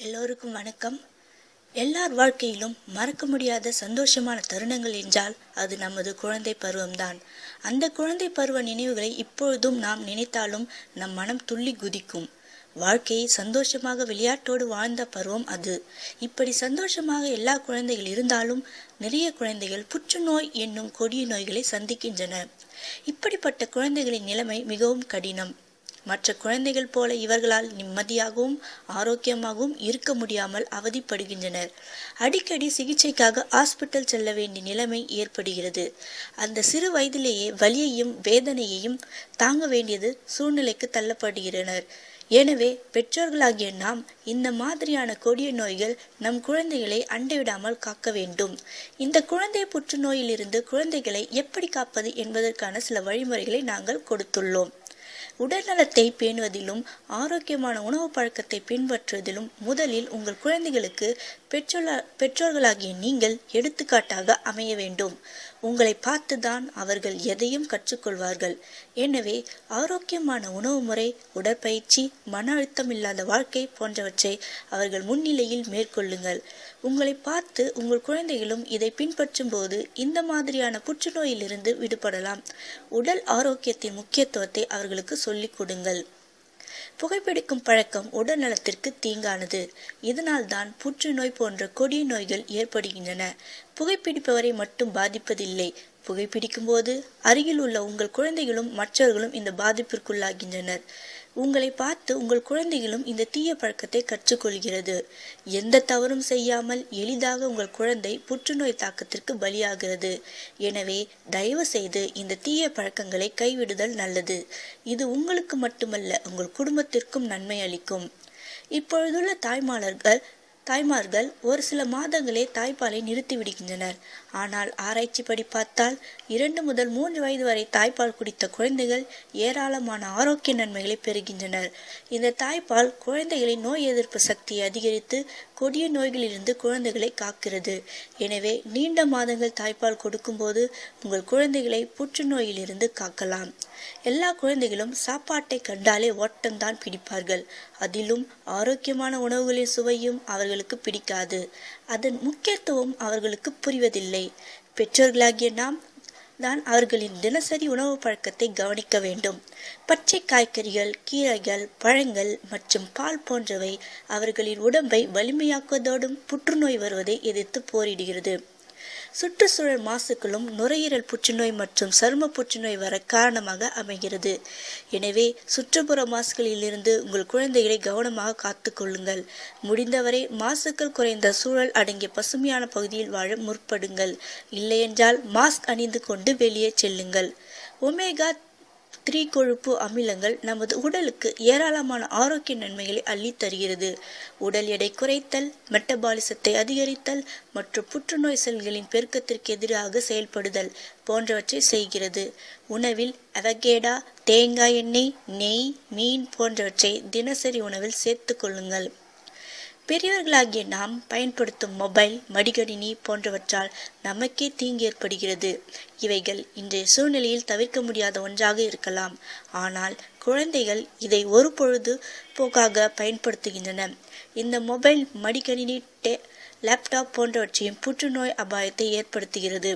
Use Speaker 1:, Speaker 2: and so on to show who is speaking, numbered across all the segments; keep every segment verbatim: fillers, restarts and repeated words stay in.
Speaker 1: எல்லோருக்கும் வணக்கம். எல்லார் வாழ்க்கையிலும் மறக்க முடியாத சந்தோஷமான தருணங்கள் என்றால் அது நமது குழந்தை பருவம்தான். அந்த குழந்தை பருவ நினைவுகளை இப்பொழுதும் நாம் நினைத்தாலும் நம் மனம் துள்ளி குதிக்கும். வாழ்க்கையை சந்தோஷமாக விளையாட்டோடு வாழ்ந்த பருவம் அது. இப்படி சந்தோஷமாக எல்லா குழந்தைகள் இருந்தாலும் நிறைய குழந்தைகள் புற்றுநோய் என்னும் கொடிய நோய்களை சந்திக்கின்றன. இப்படிப்பட்ட குழந்தைகளின் நிலைமை மிகவும் கடினம். மற்ற குழந்தைகள் போல இவர்களால் நிம்மதியாகவும் ஆரோக்கியமாகவும் இருக்க முடியாமல் அவதிப்படுகின்றனர். அடிக்கடி சிகிச்சைக்காக ஹாஸ்பிட்டல் செல்ல வேண்டிய நிலைமை ஏற்படுகிறது. அந்த சிறு வயதிலேயே வலியையும் வேதனையையும் தாங்க வேண்டியது சூழ்நிலைக்கு தள்ளப்படுகிறனர். எனவே பெற்றோர்களாகிய நாம் இந்த மாதிரியான கொடிய நோய்கள் நம் குழந்தைகளை அண்டைவிடாமல் காக்க வேண்டும். இந்த குழந்தை புற்றுநோயிலிருந்து குழந்தைகளை எப்படி காப்பது என்பதற்கான சில வழிமுறைகளை நாங்கள் கொடுத்துள்ளோம். உடல்நலத்தை பேணுவதிலும் ஆரோக்கியமான உணவு பழக்கத்தை பின்பற்றுவதிலும் முதலில் உங்கள் குழந்தைகளுக்கு பெற்றோர் பெற்றோர்களாகிய நீங்கள் எடுத்துக்காட்டாக அமைய வேண்டும். உங்களை பார்த்துதான் அவர்கள் எதையும் கற்றுக்கொள்வார்கள். எனவே ஆரோக்கியமான உணவு முறை, உடற்பயிற்சி, மன அழுத்தம் இல்லாத வாழ்க்கை போன்றவற்றை அவர்கள் முன்னிலையில் மேற்கொள்ளுங்கள். உங்களை பார்த்து உங்கள் குழந்தைகளும் இதை பின்பற்றும் போது இந்த மாதிரியான புற்றுநோயிலிருந்து விடுபடலாம். உடல் ஆரோக்கியத்தின் முக்கியத்துவத்தை அவர்களுக்கு சொல்லிக் கொடுங்கள். புகைப்பிடிக்கும் பழக்கம் உடல் நலத்திற்கு தீங்கானது. இதனால் தான் புற்றுநோய் போன்ற கொடிய நோய்கள் ஏற்படுகின்றன. புகைப்பிடிப்பவரை மட்டும் பாதிப்பதில்லை. புகைப்பிடிக்கும் போது அருகில் உள்ள உங்கள் குழந்தைகளும் மற்றவர்களும் இந்த பாதிப்பிற்குள்ளாகின்றனர். உங்களை பார்த்து உங்கள் குழந்தைகளும் இந்த தீய பழக்கத்தை கற்றுக்கொள்கிறது. எந்த தவறும் செய்யாமல் எளிதாக உங்கள் குழந்தை புற்றுநோய் தாக்கத்திற்கு பலியாகிறது. எனவே தயவு செய்து இந்த தீய பழக்கங்களை கைவிடுதல் நல்லது. இது உங்களுக்கு மட்டுமல்ல, உங்கள் குடும்பத்திற்கும் நன்மை அளிக்கும். இப்பொழுதுள்ள தாய்மார்கள் தாய்மார்கள் ஒரு சில மாதங்களே தாய்ப்பாலை நிறுத்தி விடுகின்றனர். ஆனால் ஆராய்ச்சி படி பார்த்தால் இரண்டு முதல் மூன்று வயது வரை தாய்ப்பால் குடித்த குழந்தைகள் ஏராளமான ஆரோக்கிய நன்மைகளை பெறுகின்றனர். இந்த தாய்ப்பால் குழந்தைகளின் நோய் எதிர்ப்பு சக்தியை அதிகரித்து கொடிய நோய்களிலிருந்து குழந்தைகளை காக்கிறது. எனவே நீண்ட மாதங்கள் தாய்ப்பால் கொடுக்கும் போது உங்கள் குழந்தைகளை புற்றுநோயிலிருந்து காக்கலாம். எல்லா குழந்தைகளும் சாப்பாட்டை கண்டாலே ஓட்டம்தான் பிடிப்பார்கள். அதிலும் ஆரோக்கியமான உணவுகளின் சுவையும் அவர்களுக்கு பிடிக்காது. அதன் முக்கியத்துவம் அவர்களுக்கு புரிவதில்லை. பெற்றோர்களாகிய நாம் தான் அவர்களின் தினசரி உணவு பழக்கத்தை கவனிக்க வேண்டும். பச்சை காய்கறிகள், கீரைகள், பழங்கள் மற்றும் பால் போன்றவை அவர்களின் உடம்பை வலிமையாக்குவதோடும் புற்றுநோய் வருவதை எதிர்த்து போரிடுகிறது. சுற்றுச்சூழல் மாசுக்களும் நுரையீரல் புற்றுநோய் மற்றும் சரும புற்றுநோய் வர காரணமாக அமைகிறது. எனவே சுற்றுப்புற மாசுகளில் இருந்து உங்கள் குழந்தைகளை கவனமாக காத்து கொள்ளுங்கள். முடிந்தவரை மாசுக்கள் குறைந்த சூழல் அடங்கிய பசுமையான பகுதியில் வாழ முற்படுங்கள். இல்லையென்றால் மாஸ்க் அணிந்து கொண்டு வெளியே செல்லுங்கள். ஒமேகா த்ரீ கொழுப்பு அமிலங்கள் நமது உடலுக்கு ஏராளமான ஆரோக்கிய நன்மைகளை அள்ளி தருகிறது. உடல் எடை குறைத்தல், மெட்டபாலிசத்தை அதிகரித்தல் மற்றும் புற்றுநோய் செல்களின் பெருக்கத்திற்கு எதிராக செயல்படுதல் போன்றவற்றை செய்கிறது. உணவில் அவகேடா, தேங்காய் எண்ணெய், நெய், மீன் போன்றவற்றை தினசரி உணவில் சேர்த்து கொள்ளுங்கள். பெரியவர்களாகிய நாம் பயன்படுத்தும் மொபைல், மடிக்கணினி போன்றவற்றால் நமக்கே தீங்கு ஏற்படுகிறது. இவைகள் இன்றைய சூழ்நிலையில் தவிர்க்க முடியாத ஒன்றாக இருக்கலாம். ஆனால் குழந்தைகள் இதை ஒரு பொழுது போக்காக பயன்படுத்துகின்றன. இந்த மொபைல், மடிக்கணினி, டே லேப்டாப் போன்றவற்றையும் புற்றுநோய் அபாயத்தை ஏற்படுத்துகிறது.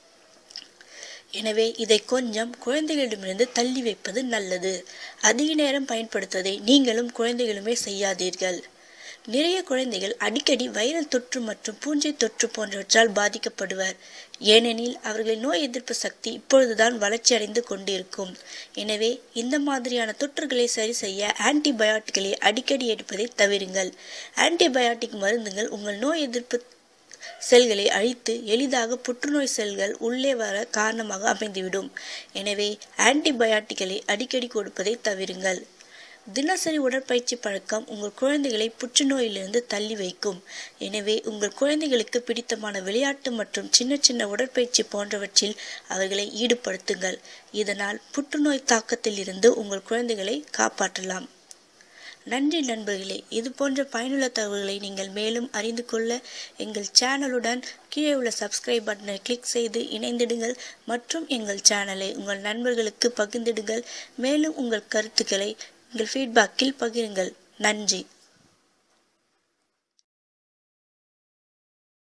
Speaker 1: எனவே இதை கொஞ்சம் குழந்தைகளிடமிருந்து தள்ளி வைப்பது நல்லது. அதிக நேரம் பயன்படுத்துவதை நீங்களும் குழந்தைகளுமே செய்யாதீர்கள். நிறைய குழந்தைகள் அடிக்கடி வைரல் தொற்று மற்றும் பூஞ்சை தொற்று போன்றவற்றால் பாதிக்கப்படுவர். ஏனெனில் அவர்களின் நோய் எதிர்ப்பு சக்தி இப்பொழுதுதான் வளர்ச்சி அடைந்து கொண்டிருக்கும். எனவே இந்த மாதிரியான தொற்றுகளை சரி செய்ய ஆன்டிபயோட்டிக்களை அடிக்கடி எடுப்பதை தவிருங்கள். ஆன்டிபயோட்டிக் மருந்துகள் உங்கள் நோய் எதிர்ப்பு செல்களை அழித்து எளிதாக புற்றுநோய் செல்கள் உள்ளே வர காரணமாக அமைந்துவிடும். எனவே ஆன்டிபயோட்டிக்களை அடிக்கடி கொடுப்பதை தவிருங்கள். தினசரி உடற்பயிற்சி பழக்கம் உங்கள் குழந்தைகளை புற்றுநோயிலிருந்து தள்ளி வைக்கும். எனவே உங்கள் குழந்தைகளுக்கு பிடித்தமான விளையாட்டு மற்றும் சின்ன சின்ன உடற்பயிற்சி போன்றவற்றில் அவர்களை ஈடுபடுத்துங்கள். இதனால் புற்றுநோய் தாக்கத்தில் இருந்து உங்கள் குழந்தைகளை காப்பாற்றலாம். நன்றி நண்பர்களே. இது போன்ற பயனுள்ள தகவல்களை நீங்கள் மேலும் அறிந்து கொள்ள எங்கள் சேனலுடன் கீழே உள்ள சப்ஸ்கிரைப் பட்டனை கிளிக் செய்து இணைந்திடுங்கள் மற்றும் எங்கள் சேனலை உங்கள் நண்பர்களுக்கு பகிர்ந்திடுங்கள். மேலும் உங்கள் கருத்துக்களை உங்கள் ஃபீட்பேக்கில் பகிருங்கள். நன்றி.